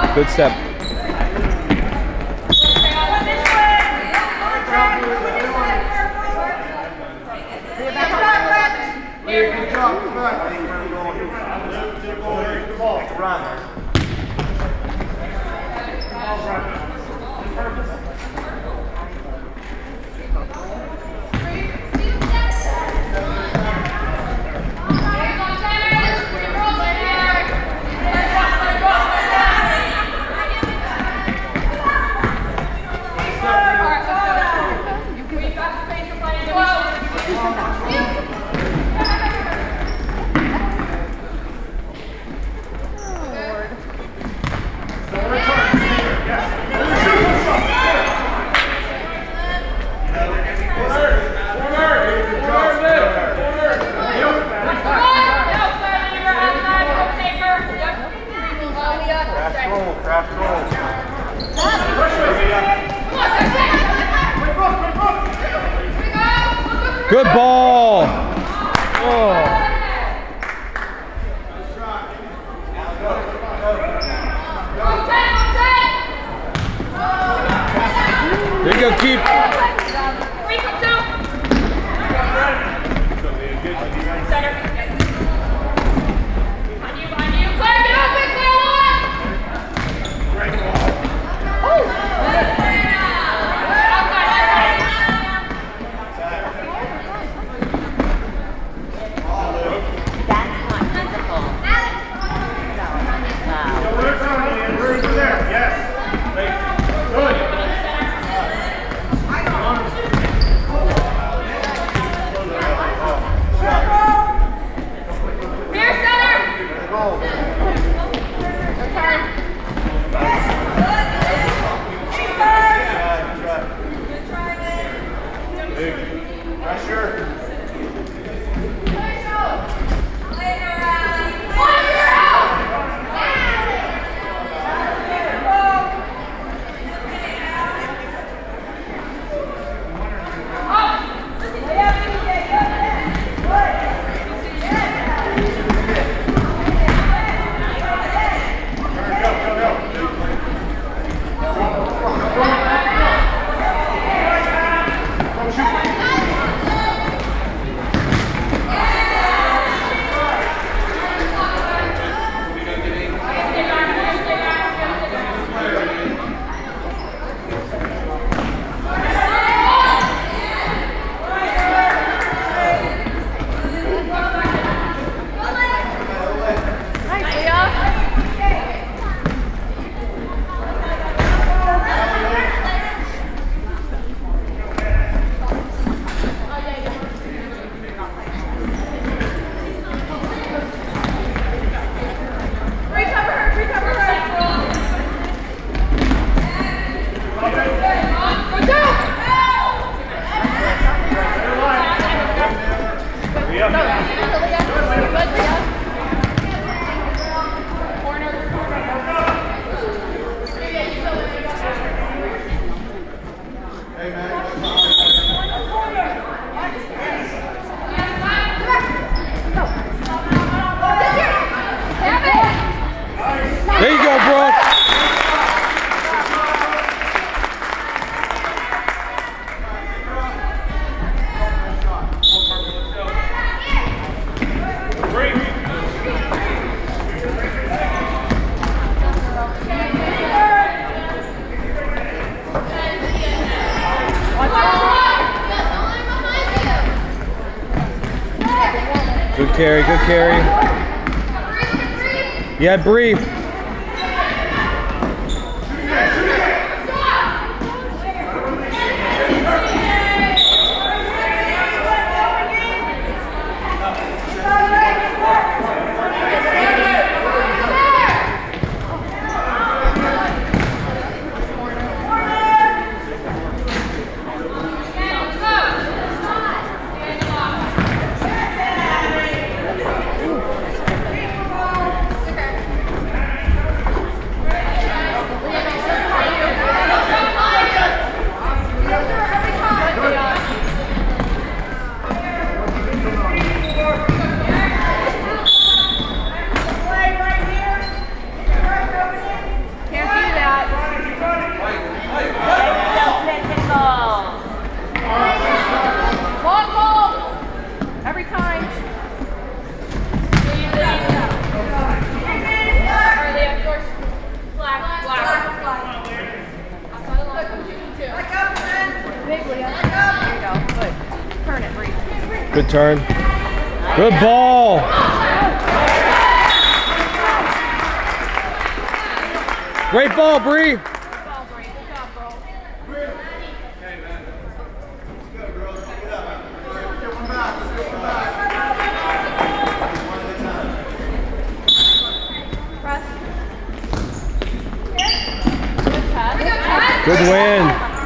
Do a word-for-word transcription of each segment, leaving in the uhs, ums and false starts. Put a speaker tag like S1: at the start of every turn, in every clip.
S1: Good step.
S2: Good job. Run.
S1: Good ball. Oh. There you go, keep. There you go, Brooke. Good carry, good carry. Yeah, brief. Good turn. Good ball. Great ball, Bree. Good win.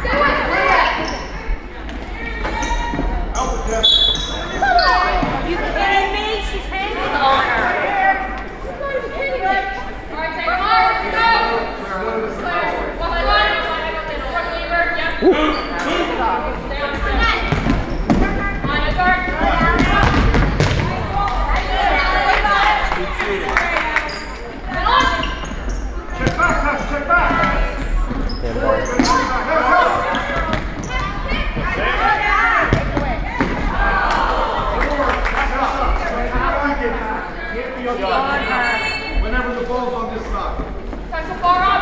S3: You kidding me? She's hanging on her.
S2: Whenever the ball's on this side.
S3: That's so far up.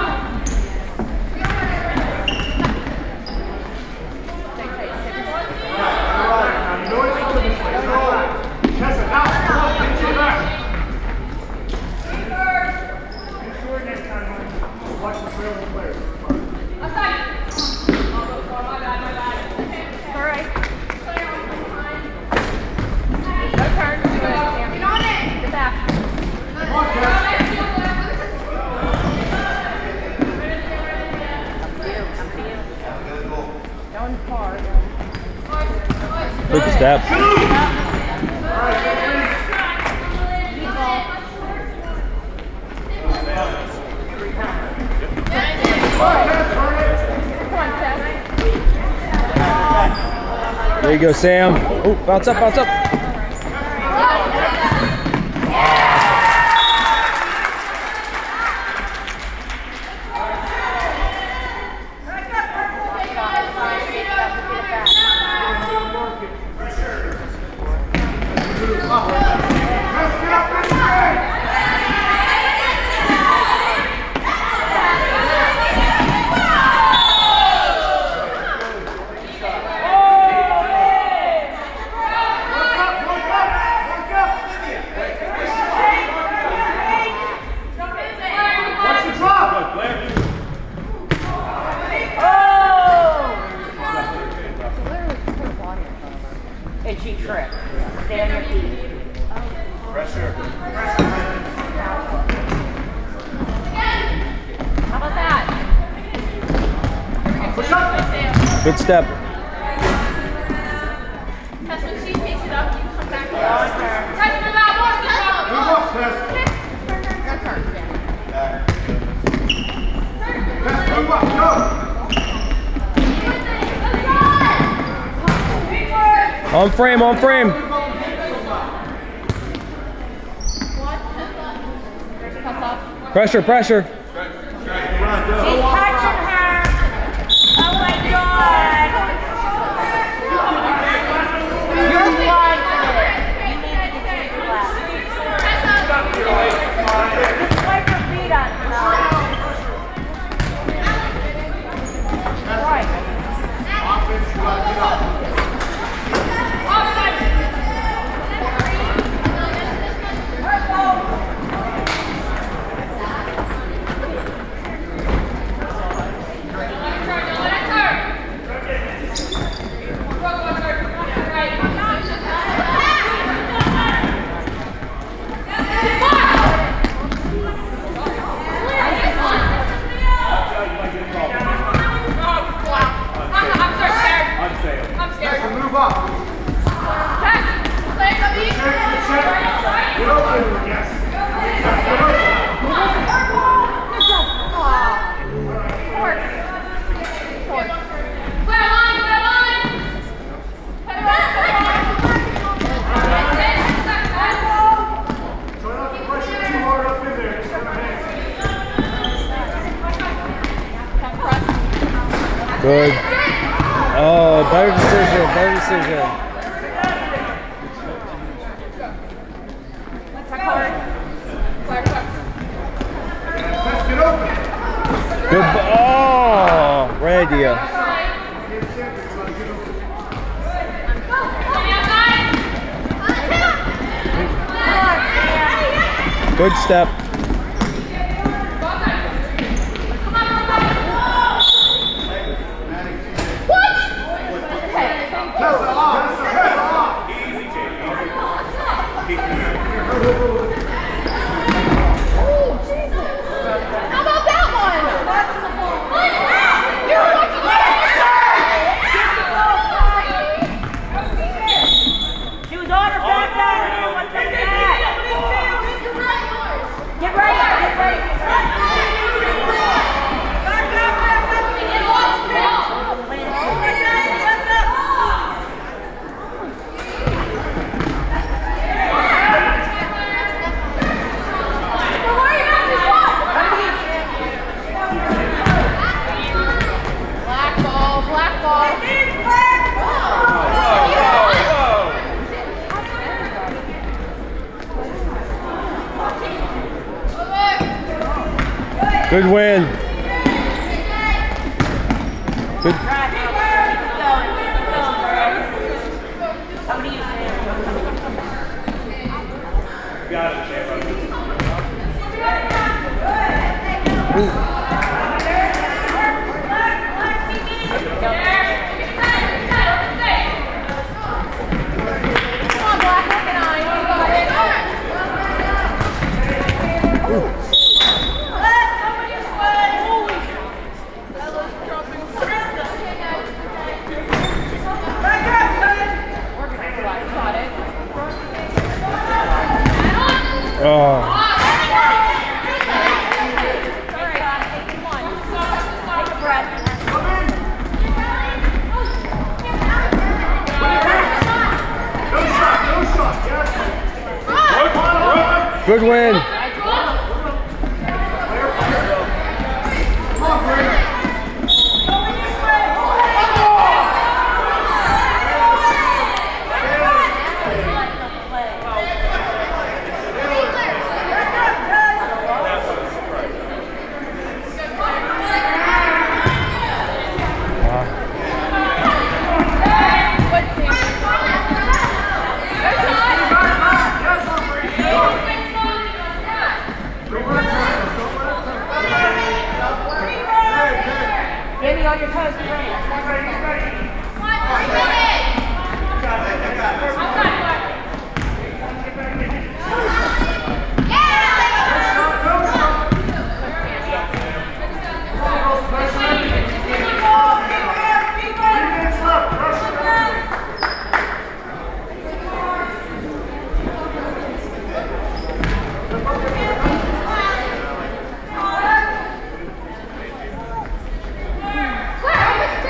S1: Good step. There you go, Sam. Oh, bounce up, bounce up.
S3: And she tripped. Stay on your feet.
S2: Pressure.
S3: How about that?
S2: Push up.
S1: Good step.
S3: Tess, when she takes it up, you come back. Tess, move out.
S2: Move up, Tess.
S3: That's her.
S2: Tess, move up. Go.
S1: On frame, on frame. Pressure, pressure.
S3: She's touching her. Oh my God. You're blind for this. You need to change your lap. Just wipe your feet on now. Right.
S2: Offense, you gotta get up. Move up.
S3: Check. Play the beat.
S2: Check, check. Get open, yes. Get open.
S3: Clear line, clear line. Put it on, put it on.
S2: Try not to pressure too hard up in there. Just have hands.
S1: Good. Oh, better decision, better decision.
S2: Let's get open.
S1: Good. Oh, right idea.
S3: Come
S1: Good step. Good win. Good.
S2: Got it, Champ.
S1: Oh. Good win.
S3: Get on your toes, be ready. Where?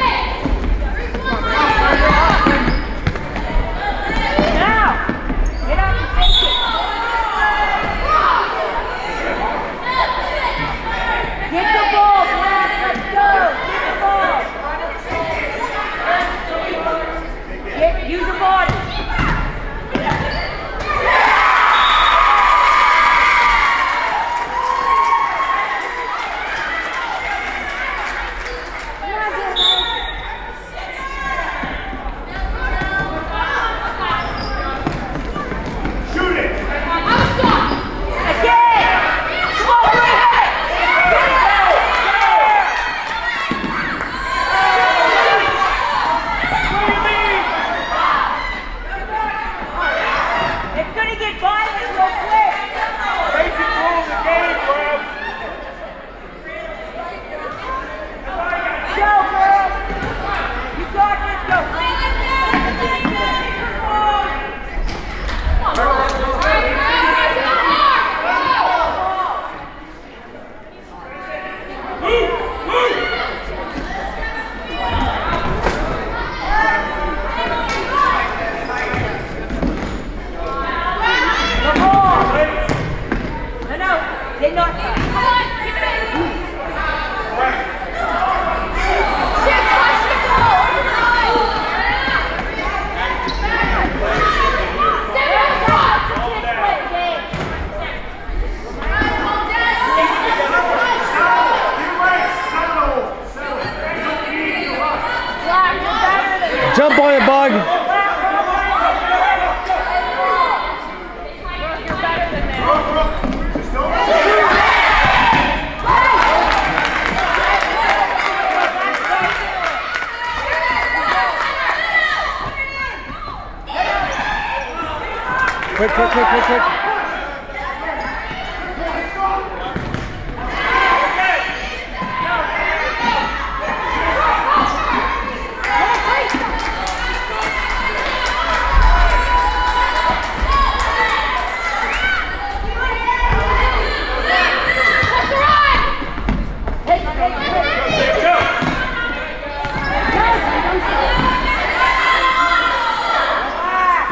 S1: Quick, quick, quick, quick, quick.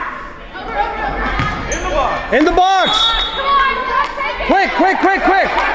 S1: In the box! Quick, quick, quick, quick!